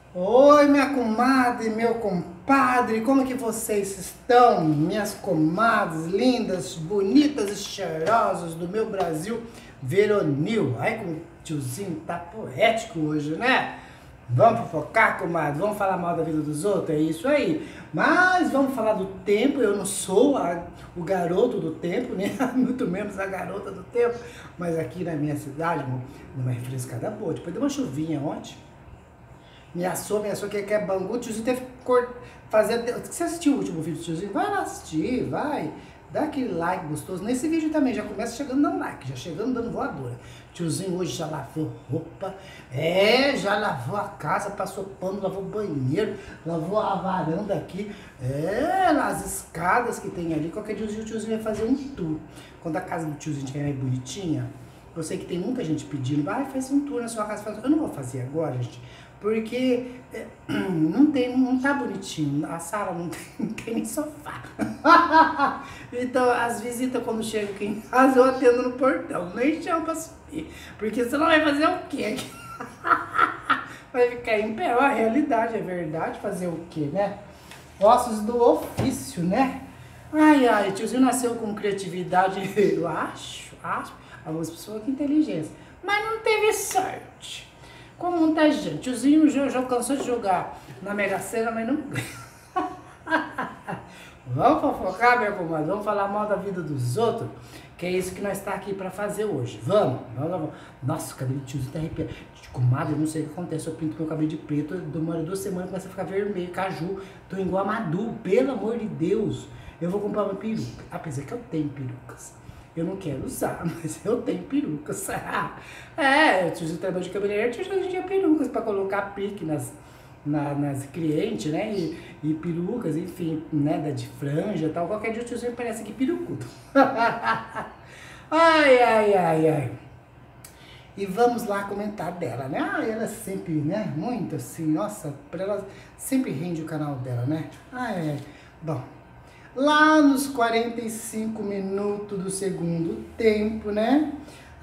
Oi, minha comadre, meu compadre, como que vocês estão? Minhas comadres lindas, bonitas e cheirosas do meu Brasil veronil. Ai, como o tiozinho tá poético hoje, né? Vamos fofocar, comadre? Vamos falar mal da vida dos outros? É isso aí. Mas vamos falar do tempo. Eu não sou o garoto do tempo, nem muito menos a garota do tempo. Mas aqui na minha cidade, numa refrescada boa. Depois deu uma chuvinha ontem. Me assou que é Bangu. O tiozinho teve que fazer. Você assistiu o último vídeo do tiozinho? Vai lá assistir, vai. Dá aquele like gostoso. Nesse vídeo também já começa chegando dando like, já chegando dando voadora. Tiozinho hoje já lavou roupa, já lavou a casa, passou pano, lavou o banheiro, lavou a varanda aqui, as escadas que tem ali. Qualquer dia o tiozinho vai fazer um tour. Quando a casa do tiozinho estiver mais bonitinha, eu sei que tem muita gente pedindo, vai, faz um tour na sua casa. Eu não vou fazer agora, gente, porque não tá bonitinho, a sala não tem nem sofá. Então, as visitas quando chegam aqui em casa, eu atendo no portão, nem chamo pra subir, porque senão vai fazer o quê aqui? Vai ficar em pé, a realidade, é verdade, fazer o quê, né? Ossos do ofício, né? Ai, tiozinho nasceu com criatividade, eu acho, algumas pessoas com inteligência, mas não teve sorte. Como muita gente, tiozinho já cansou de jogar na Mega Sena, mas não Vamos fofocar, minha comadre, vamos falar mal da vida dos outros, que é isso que nós está aqui para fazer hoje. Vamos. Nossa, o cabelo do tiozinho tá arrepiado. Comadre, eu não sei o que acontece, eu pinto meu cabelo de preto, demora 2 semanas, começa a ficar vermelho, caju, tô igual a Madu, pelo amor de Deus. Eu vou comprar uma peruca, apesar que eu tenho perucas. Eu não quero usar, mas eu tenho perucas. O tiozinho trabalha de cabeleireiro, tiozinho tinha perucas para colocar pique nas clientes, né? E perucas, enfim, né? De franja e tal. Qualquer dia o tiozinho parece aqui perucudo. Ai. E vamos lá comentar dela, né? Ela sempre, né? Muito assim, nossa, pra ela sempre rende o canal dela, né? Bom. Lá nos 45 minutos do segundo tempo, né?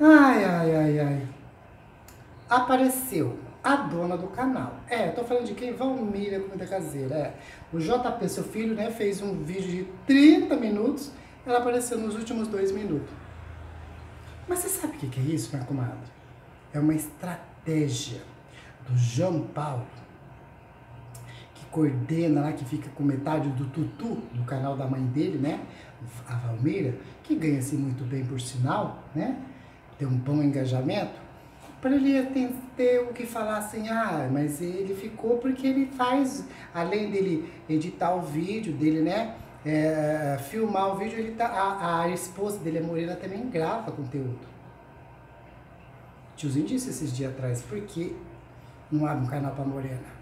Apareceu a dona do canal. Eu tô falando de quem? Valmíria Comida Caseira. O JP, seu filho, né, fez um vídeo de 30 minutos, ela apareceu nos últimos 2 minutos. Mas você sabe o que é isso, minha comadre? É uma estratégia do João Paulo, que coordena lá, que fica com metade do tutu do canal da mãe dele, né? A Valmíria, que ganha-se muito bem por sinal, né? Tem um bom engajamento. Para ele ter o que falar assim, mas ele ficou porque ele faz, além dele editar o vídeo dele, né, filmar o vídeo, ele a esposa dele, a Morena, também grava conteúdo. O tiozinho disse esses dias atrás, por que não abre um canal para Morena?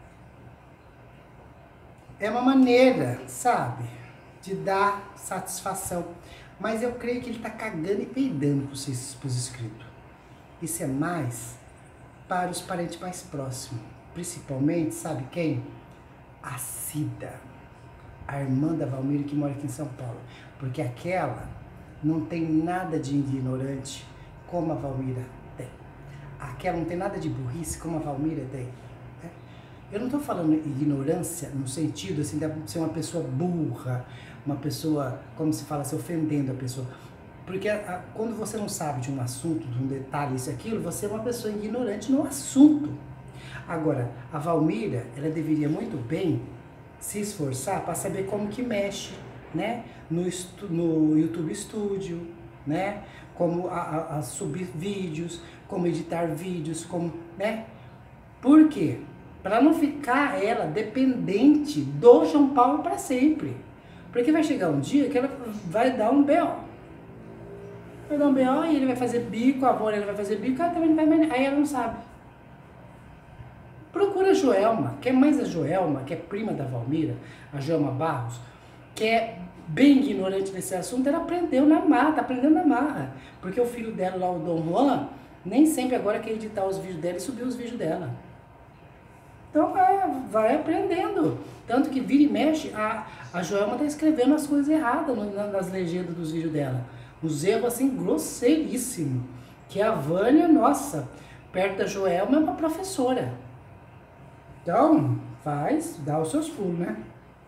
É uma maneira, sabe, de dar satisfação, mas eu creio que ele tá cagando e peidando pros inscritos. Isso é mais para os parentes mais próximos. Principalmente, sabe quem? A Cida, a irmã da Valmíria, que mora aqui em São Paulo. Porque aquela não tem nada de ignorante como a Valmíria tem. Aquela não tem nada de burrice como a Valmíria tem. Eu não estou falando ignorância no sentido assim, de ser uma pessoa burra, uma pessoa, como se fala, se ofendendo a pessoa. Porque quando você não sabe de um assunto, de um detalhe, isso e aquilo, você é uma pessoa ignorante no assunto. Agora, a Valmíria, ela deveria muito bem se esforçar para saber como que mexe, né? No YouTube Studio, né? Como a subir vídeos, como editar vídeos, como, né? Por quê? Para não ficar ela dependente do João Paulo para sempre. Porque vai chegar um dia que ela vai dar um B.O. Vai dar um B.O. e ele vai fazer bico, a avó vai fazer bico, ela também não vai mais, aí ela não sabe. Procura a Joelma, que é mais a Joelma, que é prima da Valmíria, a Joelma Barros, que é bem ignorante nesse assunto, ela aprendeu na marra, tá aprendendo na marra. Porque o filho dela lá, o Dom Juan, nem sempre agora quer editar os vídeos dela e subir os vídeos dela. Então vai aprendendo. Tanto que vira e mexe, a Joelma tá escrevendo as coisas erradas nas legendas dos vídeos dela. Os erros assim grosseiríssimos. Que a Vânia, nossa, perto da Joelma é uma professora. Então, dá os seus pulos, né?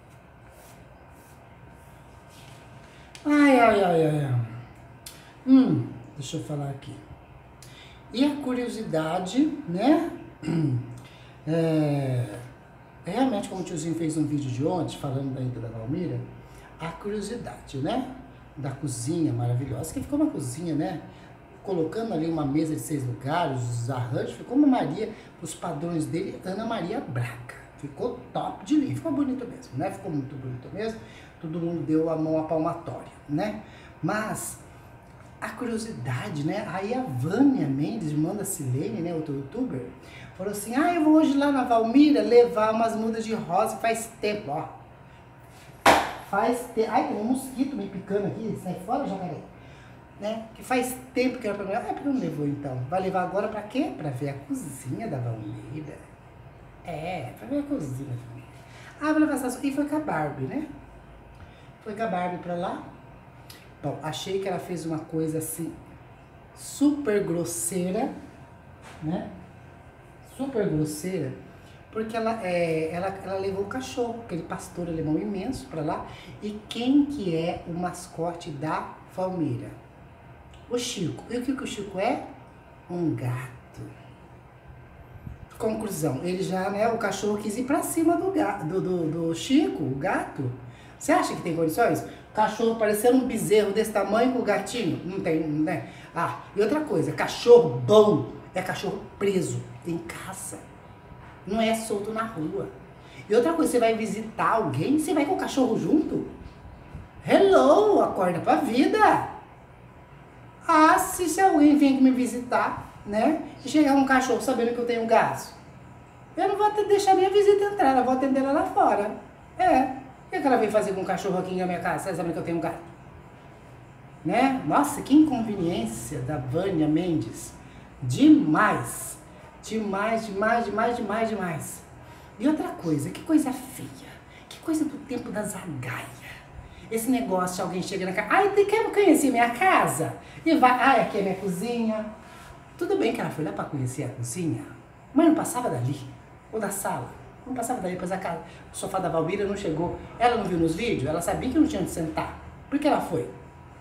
Ai. Deixa eu falar aqui. E a curiosidade, né? Realmente, como o tiozinho fez um vídeo de ontem, falando da Ida da Valmira, a curiosidade, né? Da cozinha maravilhosa, que ficou uma cozinha, né? Colocando ali uma mesa de 6 lugares, os arranjos, ficou uma Maria, os padrões dele, Ana Maria Braga. Ficou top de linha, ficou bonito mesmo, né? Ficou muito bonito mesmo. Todo mundo deu a mão à palmatória, né? Mas a curiosidade, né? Aí a Vânia Mendes, irmã da Silene, né? Outro youtuber, falou assim: eu vou hoje lá na Valmira levar umas mudas de rosa, faz tempo, ó. Faz tempo. Ai, tem um mosquito me picando aqui, sai fora, jacaré. Né? Que faz tempo que era pra mim. Por que não levou então? Vai levar agora pra quê? Pra ver a cozinha da Valmira. Pra ver a cozinha da Valmira. Vou levar essas... E foi com a Barbie, né? Foi com a Barbie pra lá. Bom, achei que ela fez uma coisa assim, super grosseira, né? Super grosseira, porque ela levou o cachorro, aquele pastor alemão imenso pra lá. E quem que é o mascote da Valmira? O Chico. E o que o Chico é? Um gato. Conclusão, ele já, né, o cachorro quis ir pra cima do Chico, o gato. Você acha que tem condições? O cachorro parecendo um bezerro desse tamanho com o gatinho? Não tem, né? E outra coisa, cachorro bom é cachorro preso em casa. Não é solto na rua. E outra coisa, você vai visitar alguém, você vai com o cachorro junto? Hello, acorda pra vida. Se alguém vem aqui me visitar, né, e chegar um cachorro sabendo que eu tenho gato, eu não vou deixar minha visita entrar, eu vou atender ela lá fora. O que ela veio fazer com um cachorro aqui na minha casa, sabendo que eu tenho um gato? Né? Nossa, que inconveniência da Vânia Mendes. Demais. Demais. E outra coisa, que coisa feia. Que coisa do tempo da zagaia. Esse negócio de alguém chega na casa, quer conhecer minha casa? E vai, aqui é minha cozinha. Tudo bem que ela foi lá pra conhecer a cozinha, mas não passava dali, ou da sala. Não passava dali, pois o sofá da Valmira não chegou. Ela não viu nos vídeos, ela sabia que não tinha onde sentar. Por que ela foi?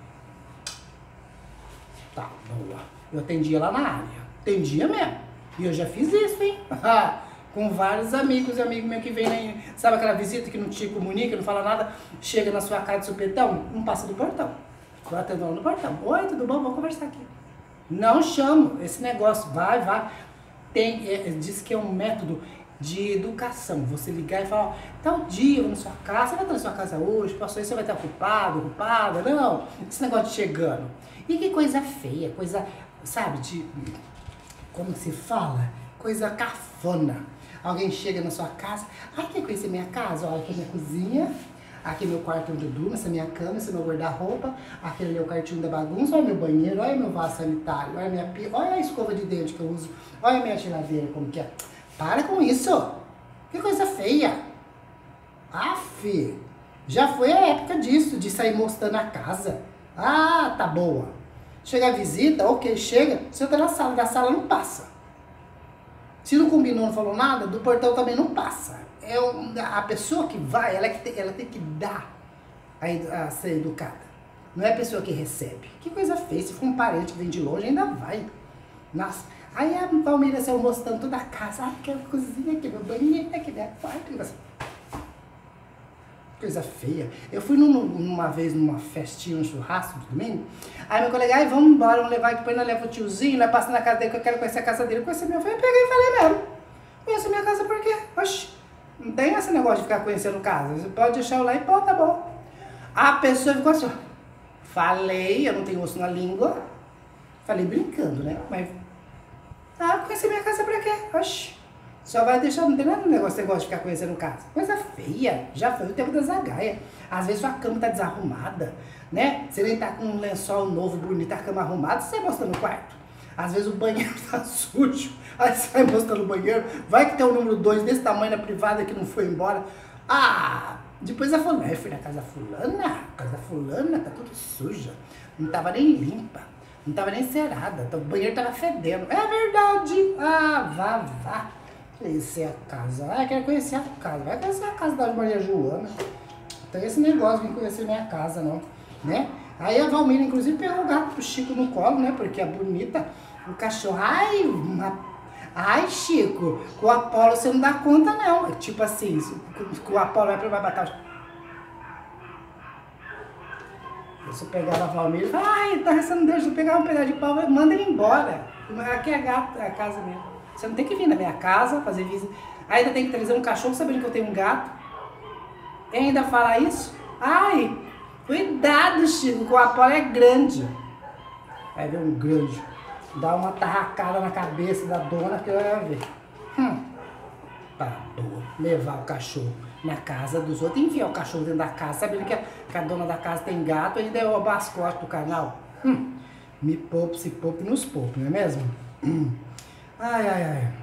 Tá, boa. Eu atendia lá na área. Atendia mesmo. E eu já fiz isso, hein? Com vários amigos e amigos meus que vêm aí. Sabe aquela visita que não te comunica, não fala nada, chega na sua casa de supetão, não passa do portão. Vou atendendo no portão. Oi, tudo bom? Vamos conversar aqui. Não chamo esse negócio. Vai. Diz que é um método de educação. Você ligar e falar, tal dia eu vou na sua casa, você vai estar na sua casa hoje, passou aí, você vai estar ocupada, não. Esse negócio de chegando. E que coisa feia, coisa, sabe, como se fala? Coisa cafona. Alguém chega na sua casa, quer conhecer minha casa? Olha, aqui é minha cozinha, aqui é meu quarto onde eu durmo, essa é minha cama, esse é meu guarda-roupa, aquele é o quartinho da bagunça, olha meu banheiro, olha meu vaso sanitário, olha minha pia, olha a escova de dente que eu uso, olha a minha geladeira como que é. Para com isso! Que coisa feia! Já foi a época disso, de sair mostrando a casa. Tá boa. Chega a visita, ok, chega, você tá na sala, da sala não passa. Se não combinou, não falou nada, do portão também não passa. A pessoa que vai, ela tem que dar a ser educada. Não é a pessoa que recebe. Que coisa feia, se for um parente que vem de longe, ainda vai. Nossa. Aí a Valmira saiu mostrando toda a casa. Aqui é a cozinha, aqui é meu banheiro, aqui é meu quarto. Coisa feia. Eu fui uma vez numa festinha, um churrasco de domingo. Aí meu colega, vamos embora, vamos levar aqui, depois nós leva o tiozinho, nós passamos na casa dele, que eu quero conhecer a casa dele. Conhecer meu filho, eu peguei e falei mesmo. Conheço minha casa por quê? Oxi, não tem esse negócio de ficar conhecendo casa. Você pode deixar eu lá e pô, tá bom. A pessoa ficou assim, falei, eu não tenho osso na língua. Falei brincando, né? Mas, conhecer minha casa por quê? Oxi. Só vai deixar, não tem nada no negócio de ficar conhecendo casa. Coisa feia, já foi o tempo da zagaia. Às vezes sua cama tá desarrumada, né? Você nem tá com um lençol novo, bonito, a cama arrumada, você mostra no quarto. Às vezes o banheiro tá sujo, aí você vai mostrando o banheiro, vai que tem o número 2 desse tamanho na privada que não foi embora. Depois ela falou, eu fui na casa fulana, tá tudo suja, não tava nem limpa, não tava nem cerada, o banheiro tava fedendo. É verdade, vá. Conhecer a casa. Ah, eu quero conhecer a casa. Vai conhecer a casa da Maria Joana. Não tem esse negócio de conhecer minha casa, não. Né? Aí a Valmira, inclusive, pegou o gato pro Chico no colo, né? Porque a bonita, o cachorro. Ai, Chico, com o Apolo você não dá conta, não. Tipo assim, com o Apolo vai bater. Se eu pegar a Valmira e falar, ai, tá restando Deus, eu pegar um pedaço de pau, manda ele embora. Aqui é a casa mesmo. Você não tem que vir na minha casa fazer visita. Ainda tem que trazer um cachorro sabendo que eu tenho um gato. E ainda falar isso? Ai, cuidado, Chico, que o Apolo é grande. Vai ver um grande. Dá uma tarracada na cabeça da dona que vai ver. Tá boa. Levar o cachorro na casa dos outros, enfiar o cachorro dentro da casa, sabendo que a dona da casa tem gato, ainda é o mascote do canal. Me poupe, se poupe, nos poupe, não é mesmo? Ai,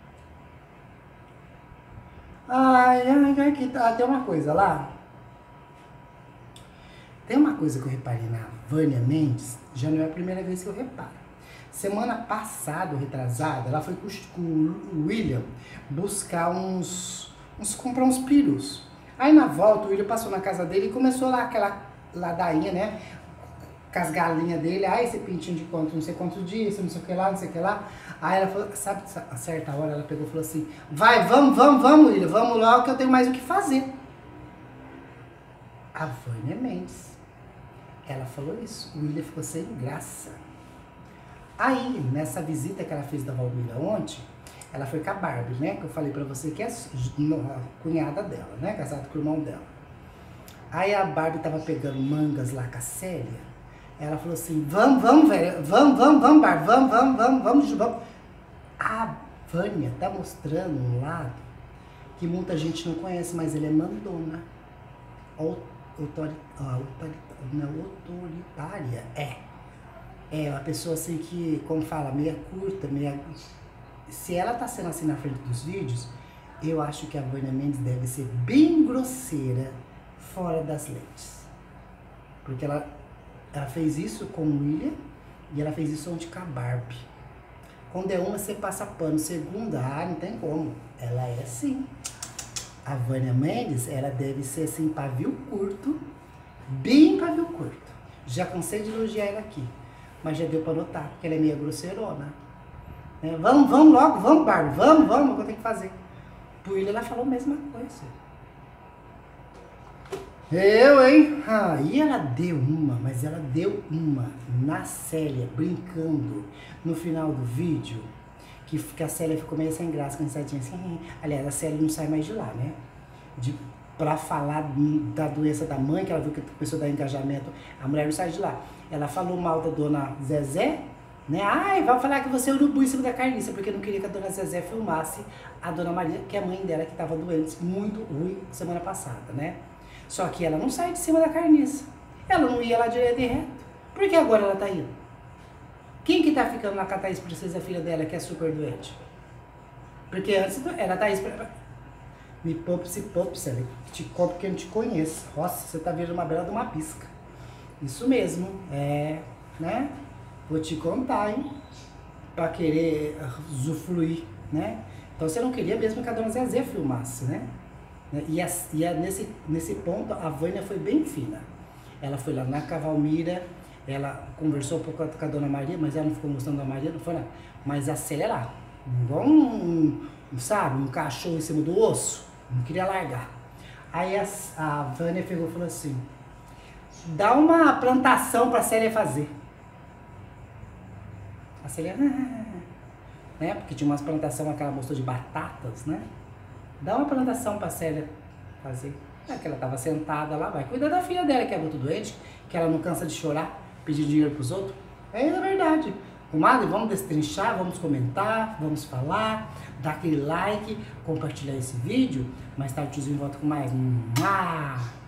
que tá. Tem uma coisa lá. Tem uma coisa que eu reparei na Vânia Mendes, já não é a primeira vez que eu reparo. Semana passada, retrasada, ela foi com o William buscar comprar uns pirus. Aí na volta, o William passou na casa dele e começou lá aquela ladainha, né? Com as galinhas dele, esse pintinho de quanto, não sei quantos dias, não sei o que lá, não sei o que lá. Aí ela falou, sabe, a certa hora ela pegou e falou assim, vai, vamos, William, vamos logo que eu tenho mais o que fazer. A Vânia Mendes, ela falou isso, o William ficou sem graça. Aí, nessa visita que ela fez da Valmira ontem, ela foi com a Barbie, né? Que eu falei pra você que é a cunhada dela, né? Casada com o irmão dela. Aí a Barbie tava pegando mangas lá com a Célia. Ela falou assim, vamos, velho, vamos, Barbie, vamos. A Vânia tá mostrando um lado que muita gente não conhece, mas ele é mandona. Autoritária. É uma pessoa assim que, como fala, meia curta, Se ela tá sendo assim na frente dos vídeos, eu acho que a Vânia Mendes deve ser bem grosseira fora das lentes. Porque ela fez isso com o William e ela fez isso ontem com a Barbie. Quando é uma, você passa pano. Segunda, não tem como. Ela é assim. A Vânia Mendes, ela deve ser assim, pavio curto, bem pavio curto. Já cansei de elogiar ela aqui. Mas já deu pra notar, porque ela é meio grosseirona. Né? Vamos logo, vamos, Barbie, vamos, o que eu tenho que fazer. Pro William ela falou a mesma coisa. Hein? Aí ela deu mas ela deu uma na Célia, brincando no final do vídeo, que a Célia ficou meio sem graça, cansadinha assim. Aliás, a Célia não sai mais de lá, né? Pra falar da doença da mãe, que ela viu que começou a dar engajamento, a mulher não sai de lá. Ela falou mal da dona Zezé, né? Ai, vai falar que você é urubu em cima da carniça, porque não queria que a dona Zezé filmasse a dona Maria, que é a mãe dela, que estava doente, muito ruim, semana passada, né? Só que ela não sai de cima da carniça. Ela não ia lá direto e reto. Por que agora ela tá indo? Quem que tá ficando lá com a Thaís Princesa, filha dela, que é super doente? Porque antes era a Thaís... Me poupe, Célia. Te compro porque eu não te conheço. Nossa, você tá vendo uma bela de uma pisca. Isso mesmo. Né? Vou te contar, hein? Pra querer usufruir, né? Então você não queria mesmo que a dona Zezé filmasse, né? Nesse ponto, a Vânia foi bem fina. Ela foi lá na Valmira, ela conversou um pouco com a dona Maria, mas ela não ficou mostrando a Maria, não foi nada. Mas a Célia lá, igual um cachorro em cima do osso, não queria largar. Aí a Vânia pegou e falou assim, dá uma plantação pra Célia fazer. A Célia, né? Porque tinha umas plantações, aquela mostrou de batatas, né? Dá uma plantação pra Célia fazer. Que ela tava sentada lá, vai cuidar da filha dela, que é muito doente, que ela não cansa de chorar, pedir dinheiro pros outros. É verdade. Comadre, vamos destrinchar, vamos comentar, vamos falar, dar aquele like, compartilhar esse vídeo. Mais tarde o tiozinho volta com mais.